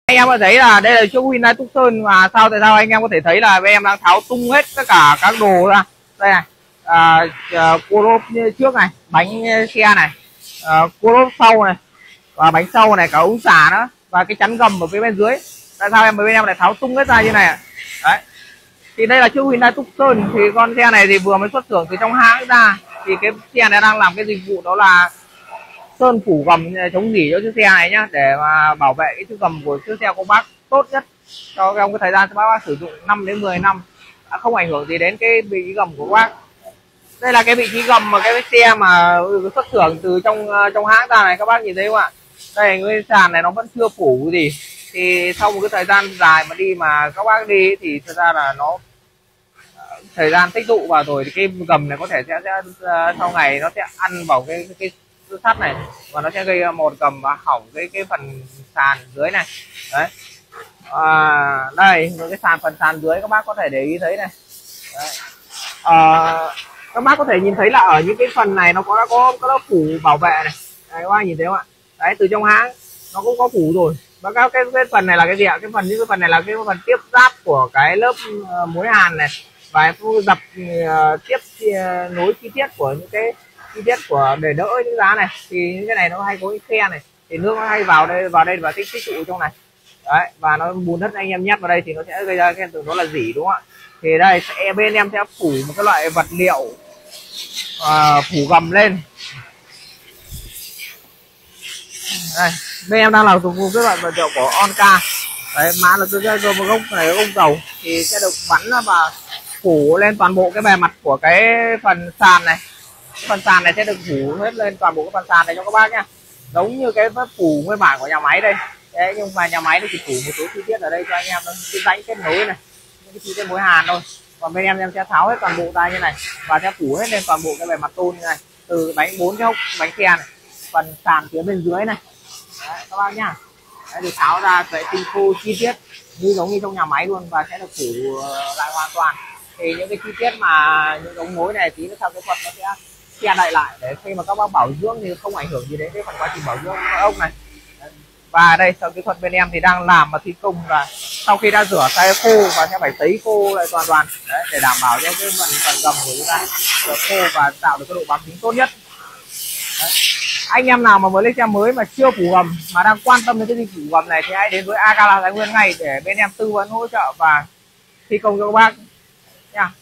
Anh em có thấy là đây là chiếc Hyundai Tucson, và tại sao anh em có thể thấy là bên em đang tháo tung hết tất cả các đồ ra. Đây này, cua lốp trước này, bánh xe này, cua lốp sau này, và bánh sau này, cả ống xả nữa, và cái chắn gầm ở phía bên dưới. Tại sao bên em lại tháo tung hết ra như này ạ? Đấy, thì đây là chiếc Hyundai Tucson. Thì con xe này thì vừa mới xuất xưởng từ trong hãng ra, thì cái xe này đang làm cái dịch vụ đó là sơn phủ gầm chống rỉ cho chiếc xe này nhá, để mà bảo vệ cái chiếc gầm của chiếc xe của bác tốt nhất cho trong cái thời gian cho bác sử dụng 5 đến 10 năm, không ảnh hưởng gì đến cái vị trí gầm của bác. Đây là cái vị trí gầm mà cái xe mà xuất xưởng từ trong hãng ra này, các bác nhìn thấy không ạ? Đây, cái sàn này nó vẫn chưa phủ gì, thì sau một cái thời gian dài mà đi mà các bác đi thì thật ra là nó thời gian tích tụ vào rồi, thì cái gầm này có thể sẽ sau ngày nó sẽ ăn vào cái sắt này, và nó sẽ gây một gầm và hỏng cái phần sàn dưới này. Đấy, đây cái phần sàn dưới các bác có thể để ý thấy này. Đấy. Các bác có thể nhìn thấy là ở những cái phần này nó có lớp phủ bảo vệ này. Đấy, các bác nhìn thấy không ạ? Đấy, từ trong hãng nó cũng có phủ rồi. Và cái phần này là cái gì ạ? Những cái phần này là cái phần tiếp giáp của cái lớp mối hàn này, và dập tiếp nối chi tiết của những cái chi tiết của để đỡ những giá này. Thì những cái này nó hay có cái khe này, thì nước nó hay vào đây và tích tụ trong này. Đấy, và nó bùn đất anh em nhét vào đây thì nó sẽ gây ra cái hiện tượng đó là rỉ, đúng không ạ? Thì đây bên em sẽ phủ một cái loại vật liệu phủ gầm lên. Đây, bên em đang làm dụng cái loại vật liệu của Onca. Đấy, mã là cái gốc này, gốc dầu, thì sẽ được vắn và phủ lên toàn bộ cái bề mặt của cái phần sàn này. Cái phần sàn này sẽ được phủ hết lên toàn bộ cái phần sàn này cho các bác nhá, giống như cái phủ nguyên bản của nhà máy đây. Đấy, nhưng mà nhà máy thì chỉ phủ một số chi tiết ở đây cho anh em, cái rãnh kết nối này, những cái chi tiết mối hàn thôi. Còn bên em sẽ tháo hết toàn bộ ra như này, và sẽ phủ hết lên toàn bộ cái bề mặt tôn như này, từ bánh 4 cái hốc bánh xe này, phần sàn phía bên dưới này. Đấy, các bác nhá. Đấy, thì tháo ra sẽ tinh khô chi tiết như giống như trong nhà máy luôn, và sẽ được phủ lại hoàn toàn. Thì những cái chi tiết mà những ống nối này tí nữa sau cái thuật nó sẽ che đậy lại, để khi mà các bác bảo dưỡng thì không ảnh hưởng gì đến cái phần quá trình bảo dưỡng ốc này. Và đây, sau kỹ thuật bên em thì đang làm và thi công, và sau khi đã rửa tay khô và sẽ phải tấy khô lại toàn đoàn. Đấy, để đảm bảo cho cái phần gầm của chúng ta được khô và tạo được cái độ bám dính tốt nhất. Đấy. Anh em nào mà mới lấy xe mới mà chưa phủ gầm mà đang quan tâm đến cái dịch vụ gầm này thì hãy đến với Agala Thái Nguyên ngay để bên em tư vấn hỗ trợ và thi công cho các bác nha.